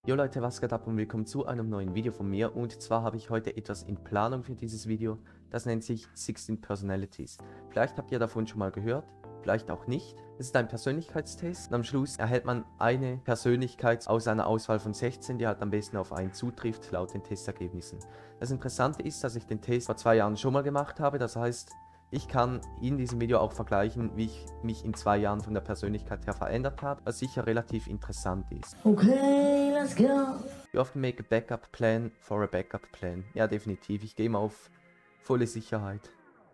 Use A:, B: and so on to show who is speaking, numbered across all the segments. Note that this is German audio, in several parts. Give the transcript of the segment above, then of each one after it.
A: Jo Leute, was geht ab und willkommen zu einem neuen Video von mir. Und zwar habe ich heute etwas in Planung für dieses Video. Das nennt sich 16 Personalities. Vielleicht habt ihr davon schon mal gehört, vielleicht auch nicht. Es ist ein Persönlichkeitstest und am Schluss erhält man eine Persönlichkeit aus einer Auswahl von 16, die halt am besten auf einen zutrifft, laut den Testergebnissen. Das Interessante ist, dass ich den Test vor 2 Jahren schon mal gemacht habe. Das heißt, ich kann in diesem Video auch vergleichen, wie ich mich in 2 Jahren von der Persönlichkeit her verändert habe, was sicher relativ interessant ist.
B: Okay, let's go.
A: You often make a backup plan for a backup plan. Ja, definitiv. Ich gehe mal auf volle Sicherheit.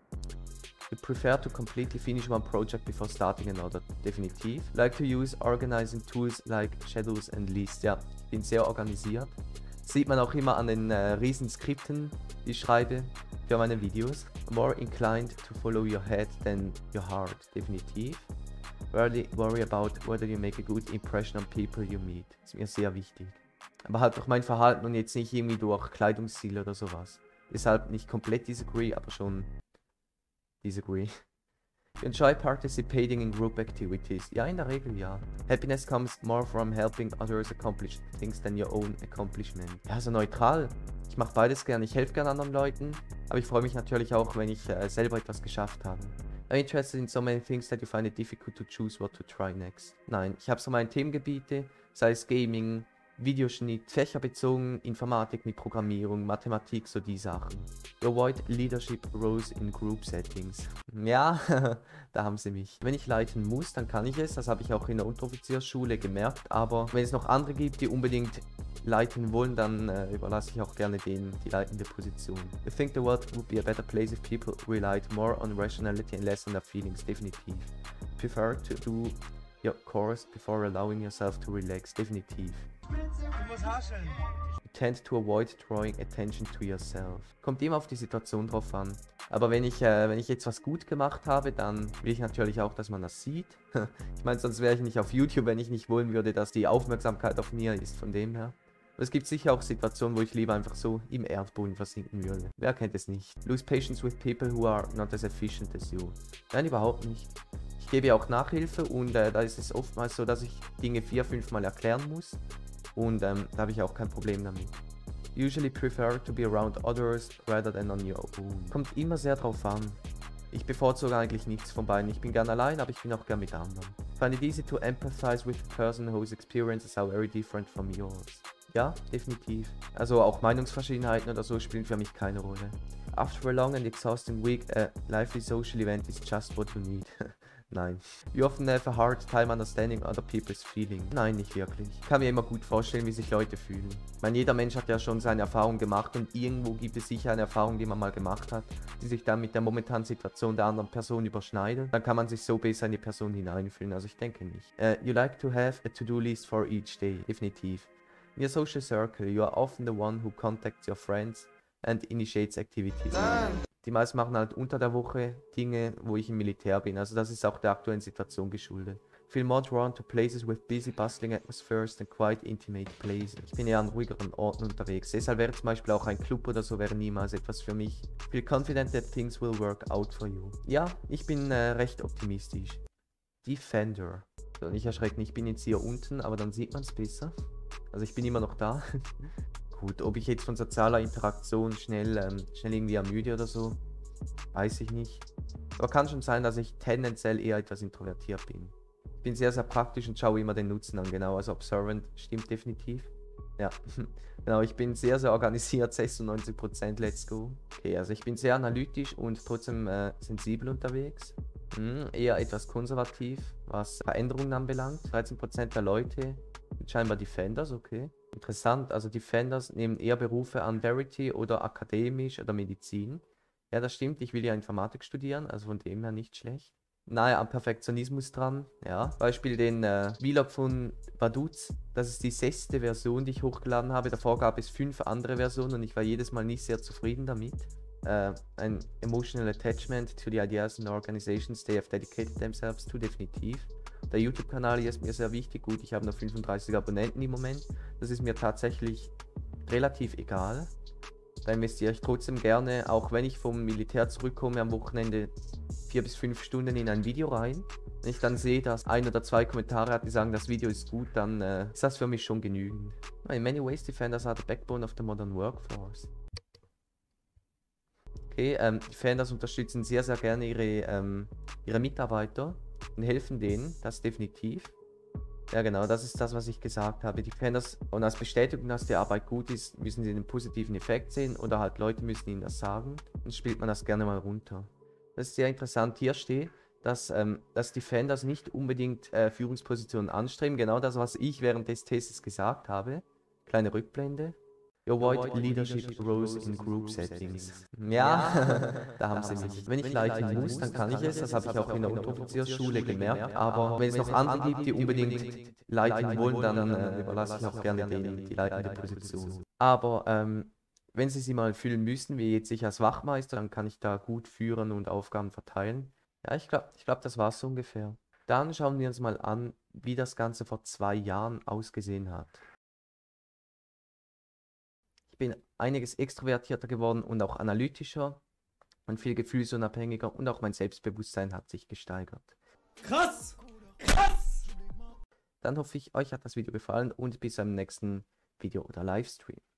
A: You prefer to completely finish one project before starting another. Definitiv. Like to use organizing tools like schedules and lists. Ja, ich bin sehr organisiert. Sieht man auch immer an den riesen Skripten, die ich schreibe für meine Videos. More inclined to follow your head than your heart. Definitiv. Rarely worry about whether you make a good impression on people you meet. Ist mir sehr wichtig. Aber halt durch mein Verhalten und jetzt nicht irgendwie durch Kleidungsstil oder sowas. Deshalb nicht komplett disagree, aber schon disagree. You enjoy participating in group activities. Ja, in der Regel ja. Happiness comes more from helping others accomplish things than your own accomplishment. Ja, so neutral. Ich mache beides gern. Ich helfe gern anderen Leuten, aber ich freue mich natürlich auch, wenn ich selber etwas geschafft habe. Are you interested in so many things that you find it difficult to choose what to try next? Nein, ich habe so meine Themengebiete, sei es Gaming, Videoschnitt, fächerbezogen, Informatik mit Programmierung, Mathematik, so die Sachen. You avoid leadership roles in group settings. Ja, da haben sie mich. Wenn ich leiten muss, dann kann ich es. Das habe ich auch in der Unteroffiziersschule gemerkt. Aber wenn es noch andere gibt, die unbedingt leiten wollen, dann überlasse ich auch gerne denen die leitende Position. You think the world would be a better place if people relied more on rationality and less on their feelings? Definitiv. Prefer to do your course before allowing yourself to relax? Definitiv.
C: Du musst hascheln.
A: You tend to avoid drawing attention to yourself. Kommt immer auf die Situation drauf an. Aber wenn ich jetzt was gut gemacht habe, dann will ich natürlich auch, dass man das sieht. Ich meine, sonst wäre ich nicht auf YouTube, wenn ich nicht wollen würde, dass die Aufmerksamkeit auf mir ist, von dem her. Aber es gibt sicher auch Situationen, wo ich lieber einfach so im Erdboden versinken würde. Wer kennt es nicht? Lose patience with people who are not as efficient as you. Nein, überhaupt nicht. Ich gebe auch Nachhilfe und da ist es oftmals so, dass ich Dinge 4-5 Mal erklären muss. Und da habe ich auch kein Problem damit. Usually prefer to be around others rather than on your own. Kommt immer sehr drauf an. Ich bevorzuge eigentlich nichts von beiden. Ich bin gern allein, aber ich bin auch gern mit anderen. Find it easy to empathize with a person whose experiences are very different from yours. Ja, definitiv. Also auch Meinungsverschiedenheiten oder so spielen für mich keine Rolle. After a long and exhausting week, a lively social event is just what you need. Nein. You often have a hard time understanding other people's feelings. Nein, nicht wirklich. Ich kann mir immer gut vorstellen, wie sich Leute fühlen. Ich meine, jeder Mensch hat ja schon seine Erfahrung gemacht und irgendwo gibt es sicher eine Erfahrung, die man mal gemacht hat, die sich dann mit der momentanen Situation der anderen Person überschneidet. Dann kann man sich so besser in die Person hineinfühlen, also ich denke nicht. You like to have a to-do list for each day. Definitiv. In your social circle, you are often the one who contacts your friends and initiates activities. Die meisten machen halt unter der Woche Dinge, wo ich im Militär bin. Also das ist auch der aktuellen Situation geschuldet. Feel more drawn to places with busy, bustling atmospheres than quite intimate places. Ich bin eher an ruhigeren Orten unterwegs. Deshalb wäre zum Beispiel auch ein Club oder so wäre niemals etwas für mich. Feel confident that things will work out for you. Ja, ich bin recht optimistisch. Defender. So, nicht erschrecken, ich bin jetzt hier unten, aber dann sieht man es besser. Also ich bin immer noch da. Gut, ob ich jetzt von sozialer Interaktion schnell irgendwie ermüde oder so, weiß ich nicht. Aber kann schon sein, dass ich tendenziell eher etwas introvertiert bin. Ich bin sehr, sehr praktisch und schaue immer den Nutzen an, genau. Also observant stimmt definitiv. Ja, genau, ich bin sehr, sehr organisiert, 96%, let's go. Okay, also ich bin sehr analytisch und trotzdem sensibel unterwegs. Eher etwas konservativ, was Veränderungen anbelangt. 13% der Leute sind scheinbar Defenders, okay. Interessant, also Defenders nehmen eher Berufe an Verity oder akademisch oder Medizin. Ja, das stimmt, ich will ja Informatik studieren, also von dem her nicht schlecht. Nahe am Perfektionismus dran, ja. Beispiel den Vlog von Vaduz, das ist die 6. Version, die ich hochgeladen habe. Davor gab es 5 andere Versionen und ich war jedes Mal nicht sehr zufrieden damit. Ein emotional attachment to the ideas and organizations they have dedicated themselves to, definitiv. Der YouTube-Kanal hier ist mir sehr wichtig. Gut, ich habe nur 35 Abonnenten im Moment. Das ist mir tatsächlich relativ egal. Da investiere ich trotzdem gerne, auch wenn ich vom Militär zurückkomme, am Wochenende 4 bis 5 Stunden in ein Video rein. Wenn ich dann sehe, dass 1 oder 2 Kommentare hat, die sagen, das Video ist gut, dann ist das für mich schon genügend. In many ways, defenders are the backbone of the modern workforce. Okay, Defenders unterstützen sehr, sehr gerne ihre Mitarbeiter und helfen denen, das definitiv. Ja genau, das ist das, was ich gesagt habe. Defenders, und als Bestätigung, dass die Arbeit gut ist, müssen sie einen positiven Effekt sehen oder halt Leute müssen ihnen das sagen. Dann spielt man das gerne mal runter. Das ist sehr interessant. Hier steht, dass Defenders nicht unbedingt Führungspositionen anstreben. Genau das, was ich während des Tests gesagt habe. Kleine Rückblende. You avoid leadership roles in group settings. Ja, da haben sie mich. Wenn ich leiten muss, dann kann ich es. Das habe ich auch in der Unteroffiziersschule gemerkt. Aber wenn es noch andere gibt, die unbedingt leiten wollen, dann überlasse ich auch gerne die leitende Position. Aber wenn sie mal fühlen müssen, wie jetzt ich als Wachmeister, dann kann ich da gut führen und Aufgaben verteilen. Ja, ich glaub, das war es so ungefähr. Dann schauen wir uns mal an, wie das Ganze vor 2 Jahren ausgesehen hat. Ich bin einiges extrovertierter geworden und auch analytischer und viel gefühlsunabhängiger und auch mein Selbstbewusstsein hat sich gesteigert.
C: Krass! Krass!
A: Dann hoffe ich, euch hat das Video gefallen und bis zum nächsten Video oder Livestream.